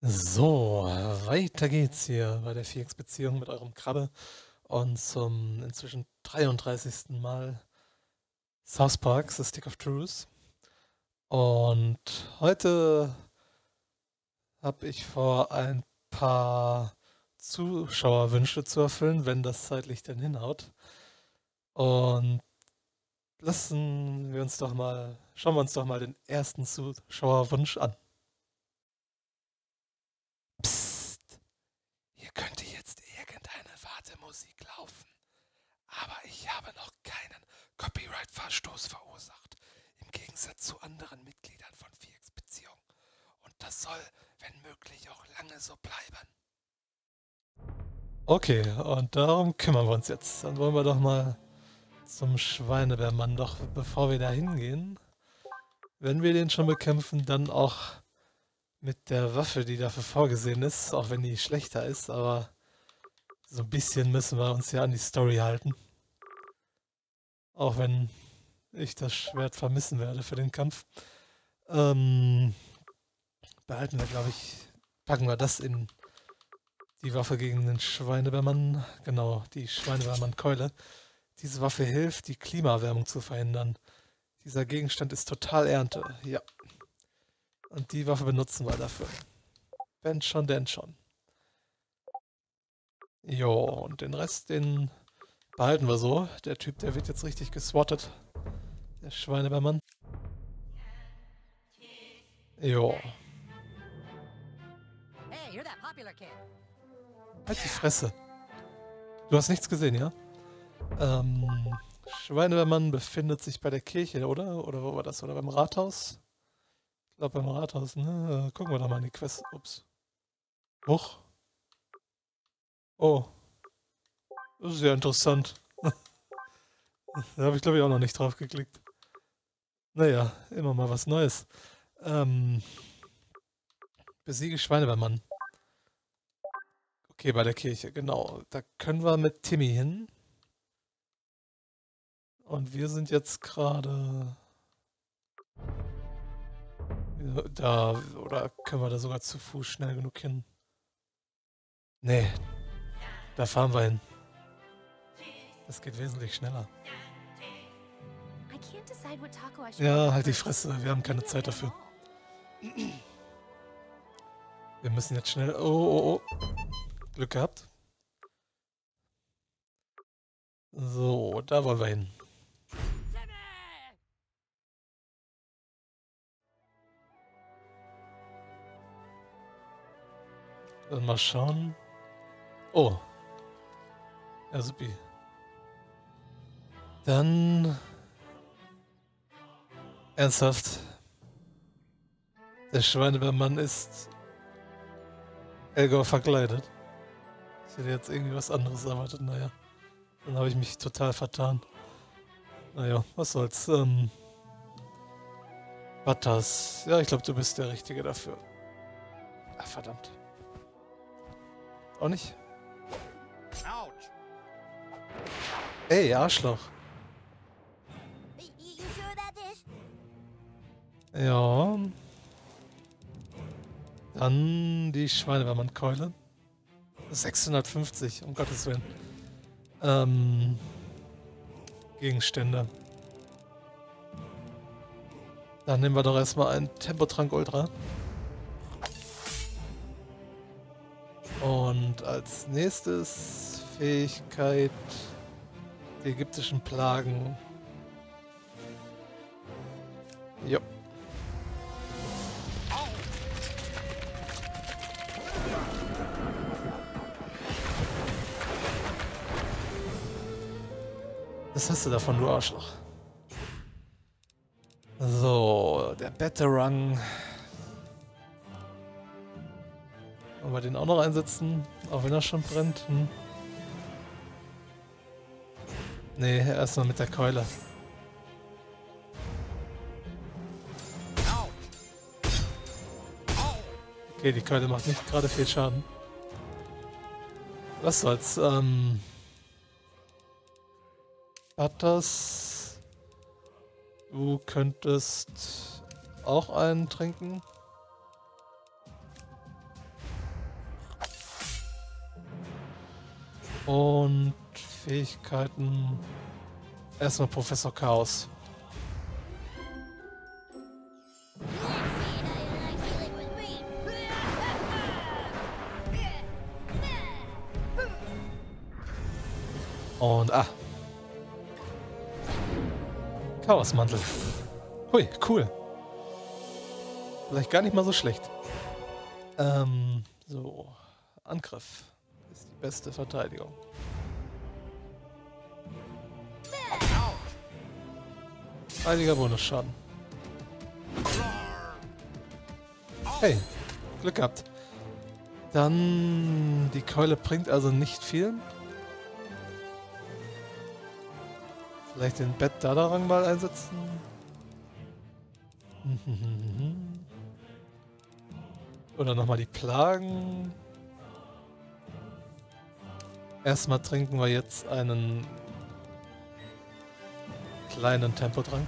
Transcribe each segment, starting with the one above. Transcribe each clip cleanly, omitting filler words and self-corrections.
So, weiter geht's hier bei der Vierecksbeziehung mit eurem Krabbe und zum inzwischen 33. Mal South Park, The Stick of Truth. Und heute habe ich vor, ein paar Zuschauerwünsche zu erfüllen, wenn das zeitlich denn hinhaut. Und schauen wir uns doch mal den ersten Zuschauerwunsch an. Psst, hier könnte jetzt irgendeine Wartemusik laufen. Aber ich habe noch keinen Copyright-Verstoß verursacht, im Gegensatz zu anderen Mitgliedern von Vierecksbeziehung. Und das soll, wenn möglich, auch lange so bleiben. Okay, und darum kümmern wir uns jetzt. Dann wollen wir doch mal zum Schweinebärmann. Doch bevor wir da hingehen, wenn wir den schon bekämpfen, dann auch mit der Waffe, die dafür vorgesehen ist, auch wenn die schlechter ist, aber so ein bisschen müssen wir uns ja an die Story halten. Auch wenn ich das Schwert vermissen werde für den Kampf. Ähm, behalten wir, glaube ich, packen wir das in die Waffe gegen den Schweinebärmann. Genau, die Schweinebärmann-Keule. Diese Waffe hilft, die Klimaerwärmung zu verhindern. Dieser Gegenstand ist total Ernte. Ja. Und die Waffe benutzen wir dafür. Wenn schon, denn schon. Jo, und den Rest, den behalten wir so. Der Typ, der wird jetzt richtig geswattet. Der Schweinebärmann. Jo. Hey, you're that popular kid. Halt die Fresse. Du hast nichts gesehen, ja? Ähm, Schweinebärmann befindet sich bei der Kirche, oder? Oder wo war das? Oder beim Rathaus? Ich glaube beim Rathaus, ne? Gucken wir doch mal in die Quest. Ups. Huch. Oh. Das ist ja interessant. Da habe ich, glaube ich, auch noch nicht drauf geklickt. Naja, immer mal was Neues. Ähm, besiege Schweinebärmann. Okay, bei der Kirche, genau. Da können wir mit Timmy hin. Und wir sind jetzt gerade da, oder können wir da sogar zu Fuß schnell genug hin? Nee, da fahren wir hin. Das geht wesentlich schneller. I can't decide what taco I should Ja, order halt die first. Fresse, wir haben keine Zeit dafür. Wir müssen jetzt schnell... Oh, oh, oh. Glück gehabt. So, da wollen wir hin. Dann mal schauen. Oh. Ja, supi. Dann... Ernsthaft. Der Schweinebärmann ist Elgor verkleidet. Ich hätte jetzt irgendwie was anderes erwartet, naja. Dann habe ich mich total vertan. Naja, was soll's. Butters. Ja, ich glaube, du bist der Richtige dafür. Ach, verdammt. Auch nicht? Ey, Arschloch. You sure that is? Ja. Dann die Schweinebärmann-Keule. 650, um Gottes Willen. Gegenstände. Dann nehmen wir doch erstmal einen Tempotrank Ultra. Und als nächstes Fähigkeit die ägyptischen Plagen. Jo. Was hast du davon, du Arschloch? So, der Batarang. Wollen wir den auch noch einsetzen? Auch wenn er schon brennt? Hm. Nee, erstmal mit der Keule. Okay, die Keule macht nicht gerade viel Schaden. Was soll's? Butters. Du könntest auch einen trinken. Und Fähigkeiten. Erstmal Professor Chaos. Und Chaosmantel. Hui, cool. Vielleicht gar nicht mal so schlecht. So. Angriff ist die beste Verteidigung. Einiger Bonusschaden. Hey, Glück gehabt. Dann die Keule bringt also nicht viel. Vielleicht den Bett-Dadarang mal einsetzen. Oder nochmal die Plagen. Erstmal trinken wir jetzt einen kleinen Tempotrank.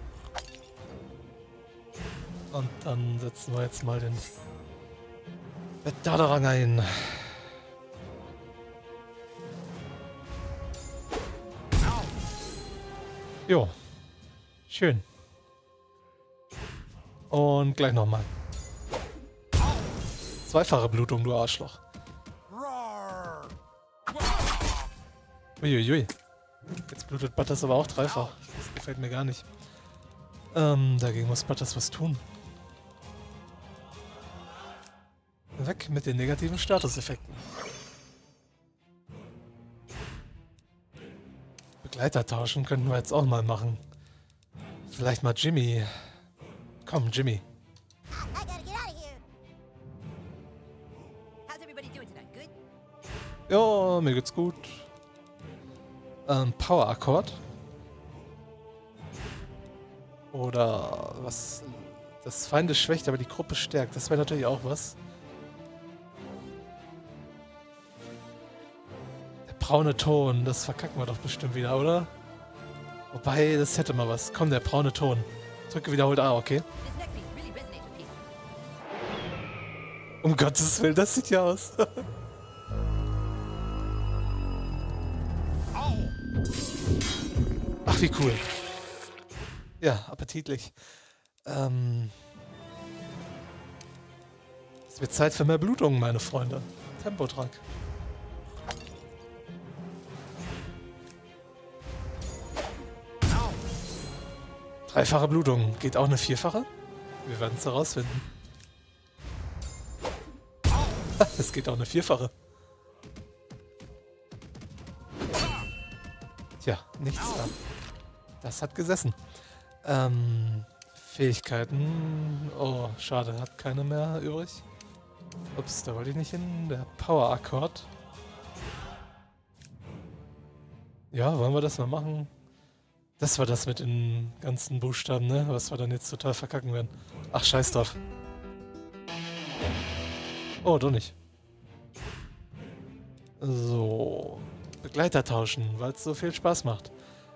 Und dann setzen wir jetzt mal den Bett-Dadarang ein. Jo, schön. Und gleich nochmal. Zweifache Blutung, du Arschloch. Uiuiui. Jetzt blutet Butters aber auch dreifach. Das gefällt mir gar nicht. Dagegen muss Butters was tun. Weg mit den negativen Statuseffekten. Begleiter tauschen könnten wir jetzt auch mal machen. Vielleicht mal Jimmy. Komm, Jimmy. Ja, mir geht's gut. Power Akkord. Oder was? Das Feind ist schwächt, aber die Gruppe stärkt. Das wäre natürlich auch was. Der braune Ton, das verkacken wir doch bestimmt wieder, oder? Wobei, das hätte mal was. Komm, der braune Ton. Drücke wiederholt A, okay? Um Gottes Willen, das sieht ja aus. Ach, wie cool. Ja, appetitlich. Es wird Zeit für mehr Blutung, meine Freunde. Tempotrank. Dreifache Blutung. Geht auch eine vierfache? Wir werden es herausfinden. Es geht auch eine vierfache. Tja, nichts da. Das hat gesessen. Fähigkeiten. Oh, schade, hat keine mehr übrig. Ups, da wollte ich nicht hin. Der Power Akkord. Ja, wollen wir das mal machen? Das war das mit den ganzen Buchstaben, ne? Was wir dann jetzt total verkacken werden. Ach, scheiß drauf. Oh, doch nicht. So. Begleiter tauschen, weil es so viel Spaß macht.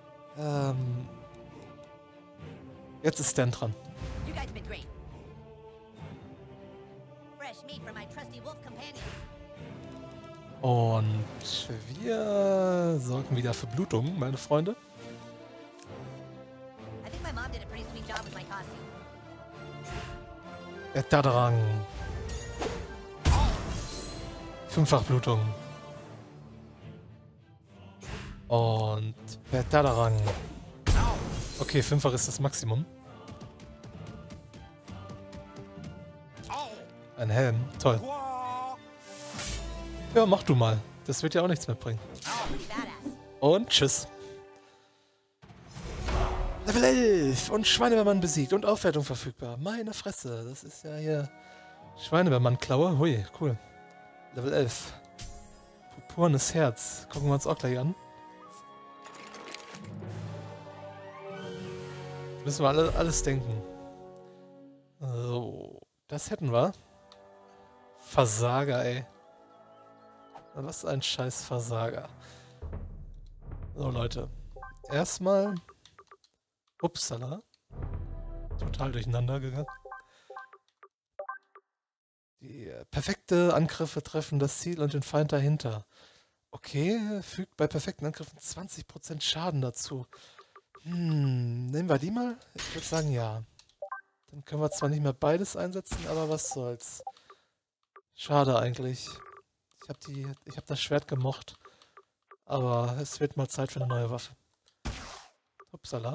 Jetzt ist Stan dran. Und wir sorgen wieder für Blutung, meine Freunde. Der Dadarang. Fünffach Blutung. Und der Dadarang. Okay, fünffach ist das Maximum. Ein Helm, toll. Ja, mach du mal. Das wird ja auch nichts mitbringen. Und tschüss. Level 11 und Schweinebermann besiegt und Aufwertung verfügbar. Meine Fresse, das ist ja hier Schweinebermann-Klaue. Hui, cool. Level 11. Purpurnes Herz. Gucken wir uns auch gleich an. Müssen wir alles denken. So, das hätten wir. Versager, ey. Was ein scheiß Versager. So, Leute. Erstmal... Upsala. Total durcheinander gegangen. Die perfekte Angriffe treffen das Ziel und den Feind dahinter. Okay, fügt bei perfekten Angriffen 20% Schaden dazu. Nehmen wir die mal? Ich würde sagen, ja. Dann können wir zwar nicht mehr beides einsetzen, aber was soll's. Schade eigentlich. Ich habe das Schwert gemocht. Aber es wird mal Zeit für eine neue Waffe. Upsala.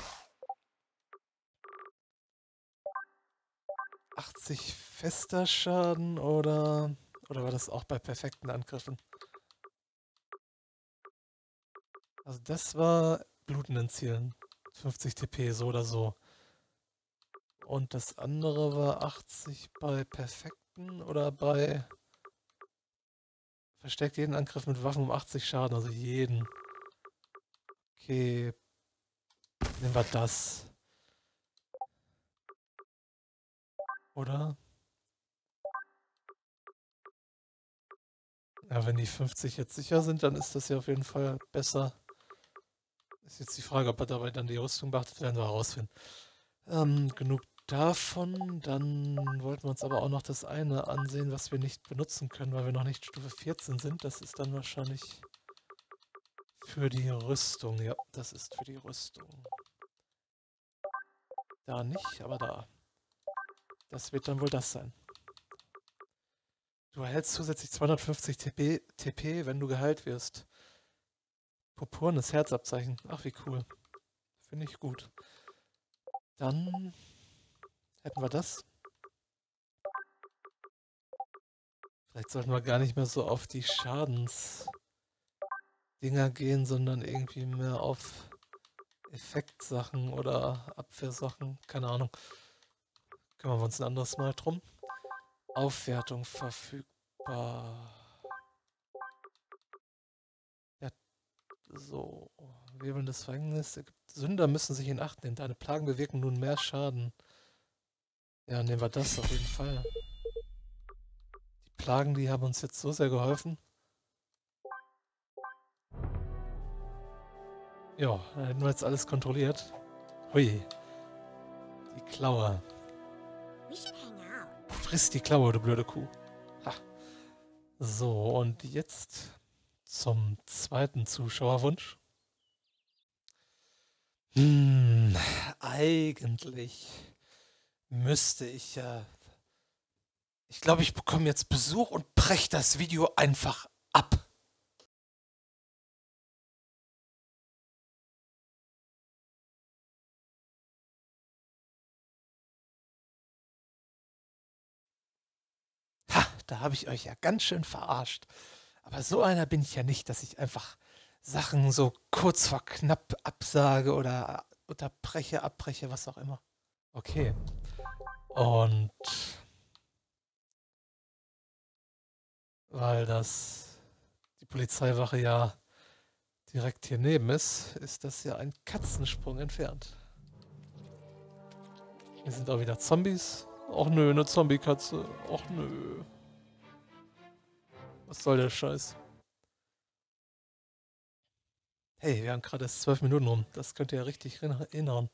80 fester Schaden oder war das auch bei perfekten Angriffen? Also das war blutenden Zielen. 50 TP, so oder so. Und das andere war 80 bei perfekten oder bei versteckt jeden Angriff mit Waffen um 80 Schaden, also jeden. Okay, nehmen wir das. Oder? Ja, wenn die 50 jetzt sicher sind, dann ist das ja auf jeden Fall besser. Ist jetzt die Frage, ob er dabei dann die Rüstung beachtet, werden wir herausfinden. Genug davon. Dann wollten wir uns aber auch noch das eine ansehen, was wir nicht benutzen können, weil wir noch nicht Stufe 14 sind. Das ist dann wahrscheinlich für die Rüstung. Ja, das ist für die Rüstung. Da nicht, aber da. Das wird dann wohl das sein. Du erhältst zusätzlich 250 TP, wenn du geheilt wirst. Purpurnes Herzabzeichen. Ach, wie cool. Finde ich gut. Dann hätten wir das. Vielleicht sollten wir gar nicht mehr so auf die Schadensdinger gehen, sondern irgendwie mehr auf Effektsachen oder Abwehrsachen. Keine Ahnung. Kümmern wir uns ein anderes Mal drum. Aufwertung verfügbar. Ja, so. Wirbelndes Verhängnis. Sünder müssen sich in Acht nehmen. Deine Plagen bewirken nun mehr Schaden. Ja, nehmen wir das auf jeden Fall. Die Plagen, die haben uns jetzt so sehr geholfen. Ja, dann hätten wir jetzt alles kontrolliert. Hui. Die Klaue. Friss die Klaue, du blöde Kuh. Ha. So, und jetzt zum zweiten Zuschauerwunsch. Eigentlich müsste ich ja... Ich glaube, ich bekomme jetzt Besuch und breche das Video einfach ab. Ha, da habe ich euch ja ganz schön verarscht. Aber so einer bin ich ja nicht, dass ich einfach Sachen so kurz vor knapp absage oder unterbreche, abbreche, was auch immer. Okay. Und weil die Polizeiwache ja direkt hier neben ist, ist das ja ein Katzensprung entfernt. Hier sind auch wieder Zombies. Och nö, eine Zombie-Katze. Och nö. Was soll der Scheiß? Hey, wir haben gerade erst 12 Minuten rum. Das könnte ja richtig hinhauen.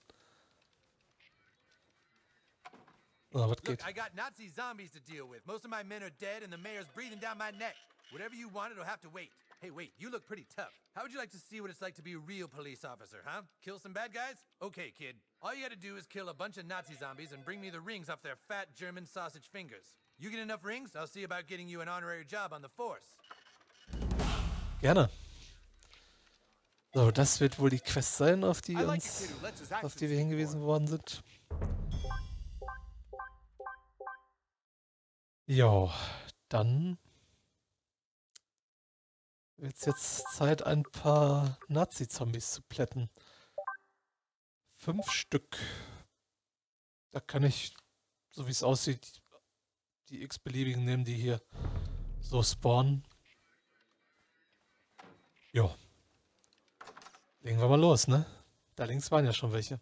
So, was geht? I got Nazi zombies to deal with. Most of my men are dead and the mayor's breathing down my neck. Whatever you want, it'll have to wait. Hey, wait, you look pretty tough. How would you like to see what it's like to be a real police officer, huh? Kill some bad guys? Okay, kid. All you gotta do is kill a bunch of Nazi zombies and bring me the rings off their fat German sausage fingers. You get enough rings, I'll see about getting you an honorary job on the force. Gerne. So, das wird wohl die Quest sein, auf die wir hingewiesen worden sind. Jo, dann wird es jetzt Zeit, ein paar Nazi-Zombies zu plätten. 5 Stück. Da kann ich, so wie es aussieht, die x-beliebigen nehmen, die hier so spawnen. Jo. Legen wir mal los, ne? Da links waren ja schon welche.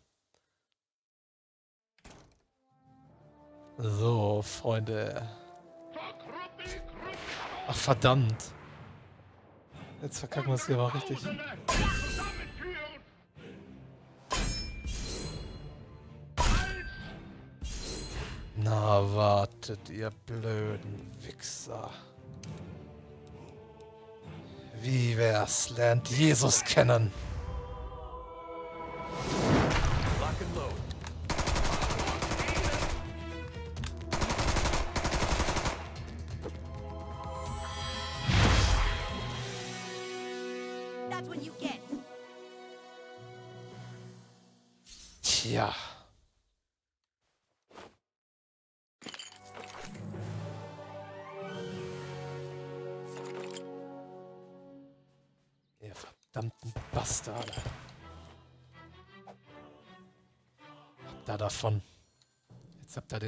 So, Freunde. Ach, verdammt. Jetzt verkacken wir es hier aber richtig. Na, wartet, ihr blöden Wichser. Wie wär's? Lernt Jesus kennen. Lock and load. That's what you get. Tja. Ihr verdammten Bastarde. Habt ihr davon. Jetzt habt ihr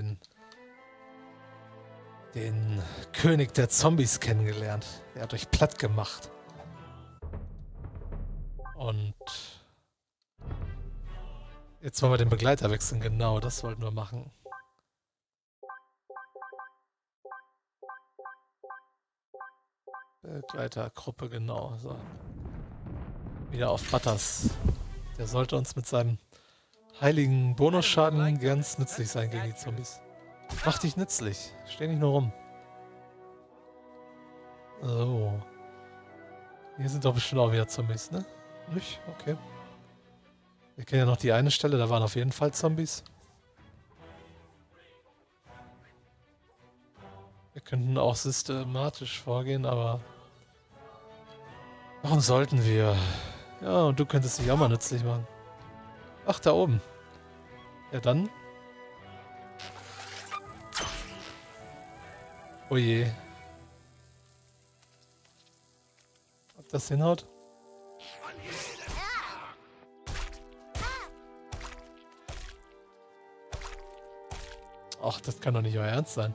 den König der Zombies kennengelernt. Der hat euch platt gemacht. Und jetzt wollen wir den Begleiter wechseln. Genau, das wollten wir machen. Begleitergruppe, genau. So. Wieder auf Butters. Der sollte uns mit seinem heiligen Bonusschaden ganz nützlich sein gegen die Zombies. Mach dich nützlich. Steh nicht nur rum. So. Hier sind doch bestimmt auch wieder Zombies, ne? Nicht? Okay. Wir kennen ja noch die eine Stelle, da waren auf jeden Fall Zombies. Wir könnten auch systematisch vorgehen, aber warum sollten wir? Ja, und du könntest dich auch mal nützlich machen. Ach, da oben. Ja, dann. Oh je. Ob das hinhaut? Ach, das kann doch nicht euer Ernst sein.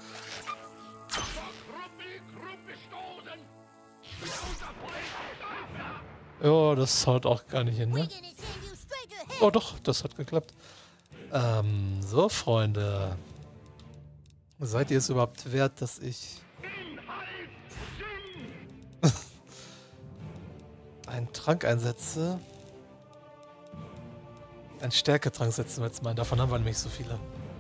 Ja, das haut auch gar nicht hin, ne? Oh doch, das hat geklappt. So, Freunde. Seid ihr es überhaupt wert, dass ich einen Trank einsetze? Einen Stärketrank setzen wir jetzt mal. Davon haben wir nämlich so viele.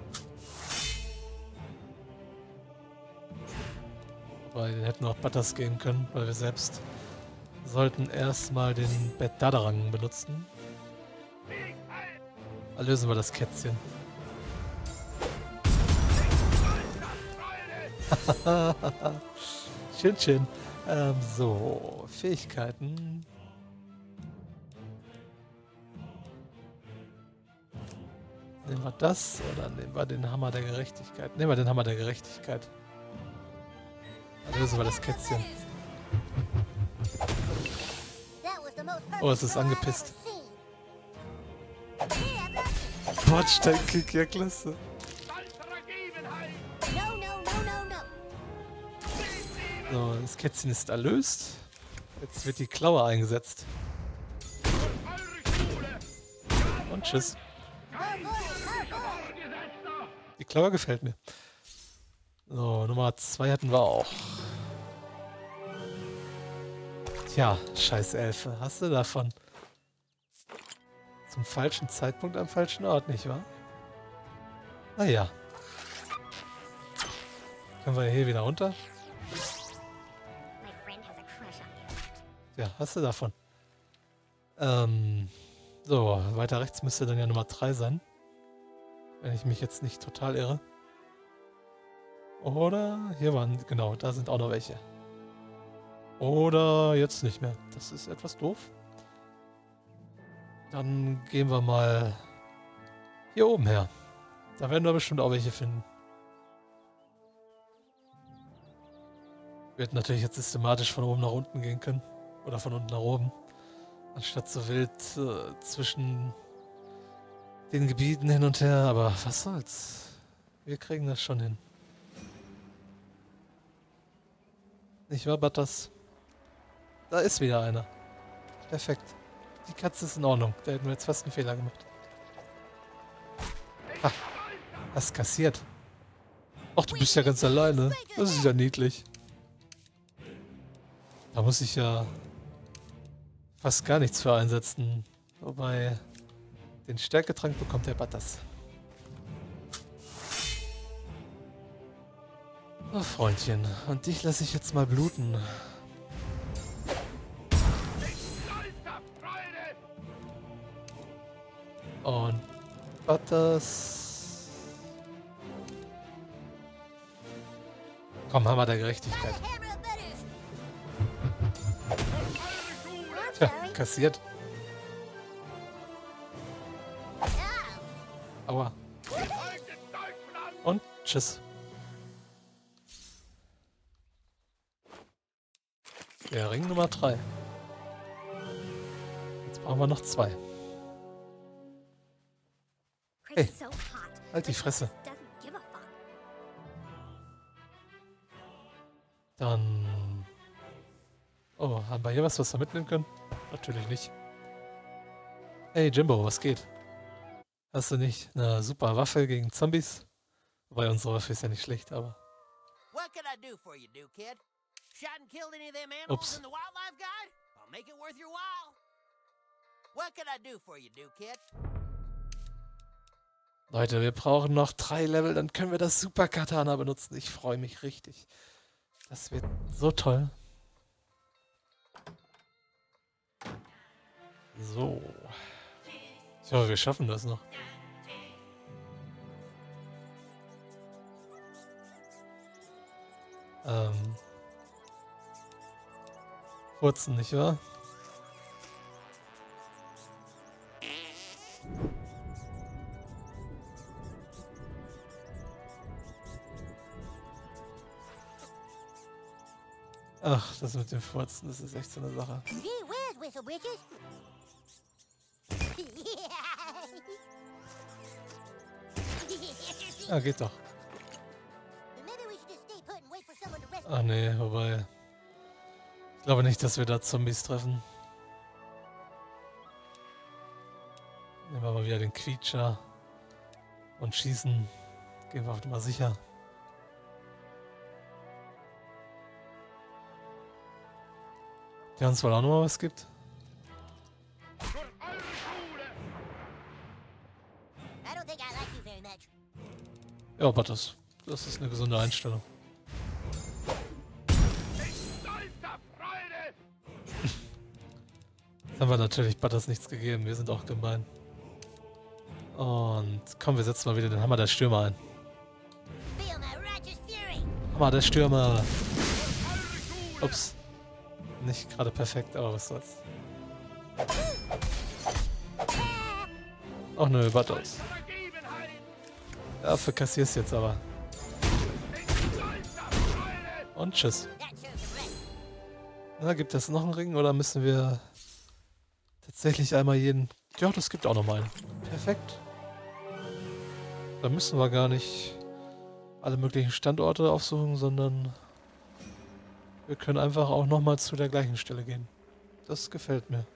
Wobei, den hätten wir auch Butters geben können, weil wir selbst sollten erstmal den Bedaderang benutzen. Erlösen wir das Kätzchen. Schön, schön. So, Fähigkeiten. Nehmen wir das oder nehmen wir den Hammer der Gerechtigkeit? Nehmen wir den Hammer der Gerechtigkeit. Erlösen wir das Kätzchen. Oh, es ist angepisst. Bordsteinkick, ja klasse. So, das Kätzchen ist erlöst. Jetzt wird die Klaue eingesetzt. Und tschüss. Die Klaue gefällt mir. So, Nummer 2 hatten wir auch. Tja, scheiß Elfe. Hast du davon? Zum falschen Zeitpunkt am falschen Ort, nicht wahr? Naja. Können wir hier wieder runter? Ja, hast du davon. So, weiter rechts müsste dann ja Nummer 3 sein. Wenn ich mich jetzt nicht total irre. Oder hier waren, genau, da sind auch noch welche. Oder jetzt nicht mehr. Das ist etwas doof. Dann gehen wir mal hier oben her. Da werden wir bestimmt auch welche finden. Wir hätten natürlich jetzt systematisch von oben nach unten gehen können. Oder von unten nach oben. Anstatt so wild zwischen den Gebieten hin und her. Aber was soll's. Wir kriegen das schon hin. Nicht wahr, Butters? Da ist wieder einer. Perfekt. Die Katze ist in Ordnung. Da hätten wir jetzt fast einen Fehler gemacht. Ha, hast kassiert. Ach, du bist ja ganz alleine. Das ist ja niedlich. Da muss ich ja fast gar nichts für einsetzen. Wobei, den Stärketrank bekommt der Butters. Oh, Freundchen. Und dich lasse ich jetzt mal bluten. Und Butters. Komm, Hammer der Gerechtigkeit. Tja, kassiert. Aua. Und tschüss. Der Ring Nummer 3. Jetzt brauchen wir noch 2. Hey, halt die Fresse. Dann... Oh, haben wir hier was wir mitnehmen können? Natürlich nicht. Hey Jimbo, was geht? Hast du nicht eine super Waffe gegen Zombies? Wobei unsere Waffe ist ja nicht schlecht, aber... What can I do for you, new kid? Shot and killed any of them animals Ups. in the wildlife guide? I'll make it worth your while. What can I do for you, new kid? Leute, wir brauchen noch 3 Level, dann können wir das Super Katana benutzen. Ich freue mich richtig. Das wird so toll. So. Ich hoffe, wir schaffen das noch. Furzen, nicht wahr? Ach, das mit dem Furzen, das ist echt so eine Sache. Gee whiz, whistle britches. Ja, geht doch. Maybe we should just stay put and wait for someone to rescue. Ach nee, wobei... Ich glaube nicht, dass wir da Zombies treffen. Nehmen wir mal wieder den Quietscher und schießen. Gehen wir auf Nummer sicher. Der uns wohl auch noch mal was gibt. I don't think I like you very much. Ja, aber das ist eine gesunde Einstellung. Jetzt haben wir natürlich Butters nichts gegeben. Wir sind auch gemein. Und komm, wir setzen mal wieder den Hammer der Stürmer ein. Feel my righteous fury. Hammer der Stürmer. Ups. Nicht gerade perfekt, aber was soll's. Ach nö, Butters. Dafür kassierst du jetzt aber. Und tschüss. That serves him right. Na, gibt es noch einen Ring oder müssen wir tatsächlich einmal jeden... Ja, das gibt auch noch mal einen. Perfekt. Da müssen wir gar nicht alle möglichen Standorte aufsuchen, sondern wir können einfach auch noch mal zu der gleichen Stelle gehen. Das gefällt mir.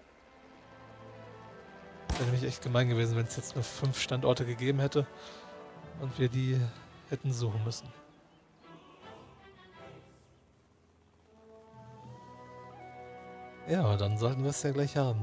Wäre nämlich echt gemein gewesen, wenn es jetzt nur 5 Standorte gegeben hätte und wir die hätten suchen müssen. Ja, dann sollten wir es ja gleich haben.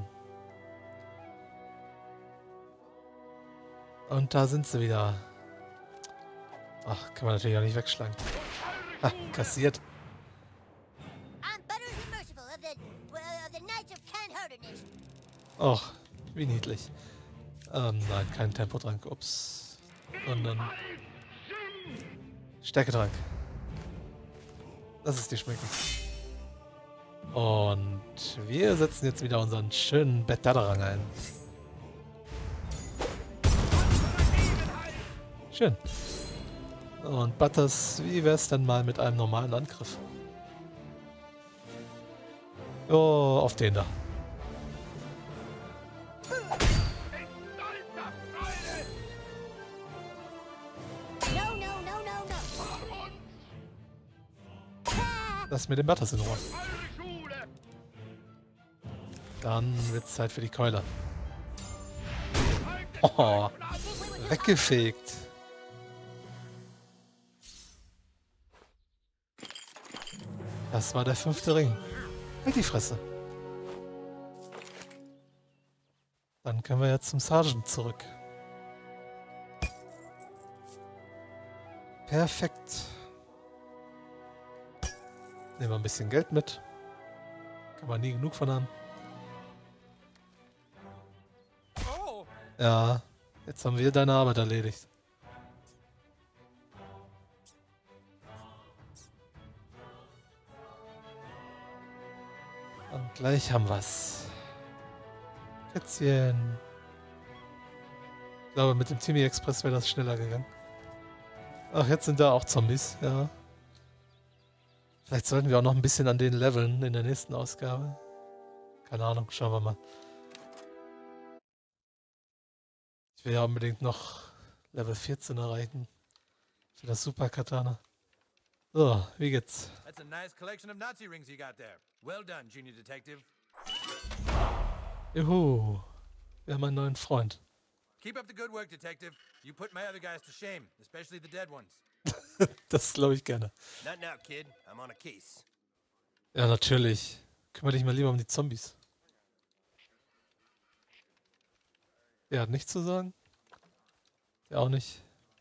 Und da sind sie wieder. Ach, kann man natürlich auch nicht wegschlagen. Ha, kassiert. I'm Butters the Merciful of the Knights of Kind-Heartedness. Och, wie niedlich. Nein, kein Tempotrank. Ups. Sondern Stärketrank. Lass es dir schmecken. Und wir setzen jetzt wieder unseren schönen Bettaderang ein. Schön. Und Butters, wie wär's denn mal mit einem normalen Angriff? Oh, auf den da. No, no, no, no, no. Lass mir den Butters in Ruhe. Dann wird's Zeit für die Keule. Oh, weggefegt. Das war der 5. Ring. Halt die Fresse. Dann können wir jetzt zum Sergeant zurück. Perfekt. Nehmen wir ein bisschen Geld mit. Kann man nie genug von haben. Ja, Jetzt haben wir deine Arbeit erledigt. Und gleich haben wir's. Kätzchen. Ich glaube, mit dem Timmy Express wäre das schneller gegangen. Ach, jetzt sind da auch Zombies, ja. Vielleicht sollten wir auch noch ein bisschen an den leveln in der nächsten Ausgabe. Keine Ahnung, schauen wir mal. Ich will ja unbedingt noch Level 14 erreichen. Für das Super Katana. So, wie geht's? That's a nice collection of Nazi rings you got there. Well done, Junior Detective. Juhu. Wir haben einen neuen Freund. Keep up the good work, Detective. You put my other guys to shame, especially the dead ones. Das glaube ich gerne. Not now, kid. I'm on a case. Ja, natürlich. Kümmere dich mal lieber um die Zombies. Er hat nichts zu sagen. Der auch nicht.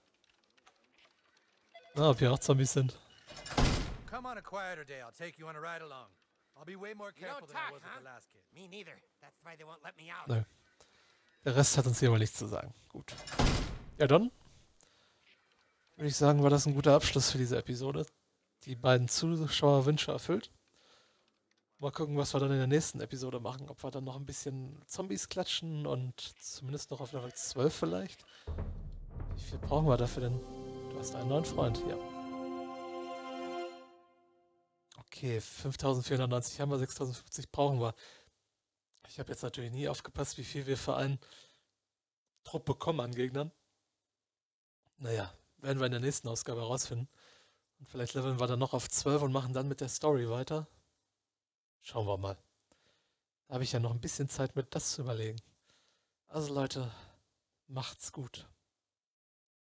Na, ob hier auch Zombies sind. Come on a quieter day. I'll take you on a ride along. I'll be way more You don't careful than I talk, was with huh? the last kid. Me neither. That's why they won't let me out. Nö. Der Rest hat uns hier mal nichts zu sagen. Gut. Ja, dann würde ich sagen, war das ein guter Abschluss für diese Episode. Die beiden Zuschauerwünsche erfüllt. Mal gucken, was wir dann in der nächsten Episode machen. Ob wir dann noch ein bisschen Zombies klatschen und zumindest noch auf Level 12 vielleicht. Wie viel brauchen wir dafür denn? Du hast einen neuen Freund, ja. Okay, 5490 haben wir, 6050 brauchen wir. Ich habe jetzt natürlich nie aufgepasst, wie viel wir für einen Trupp bekommen an Gegnern. Naja, werden wir in der nächsten Ausgabe herausfinden. Und vielleicht leveln wir dann noch auf 12 und machen dann mit der Story weiter. Schauen wir mal. Da habe ich ja noch ein bisschen Zeit, mir das zu überlegen. Also Leute, macht's gut.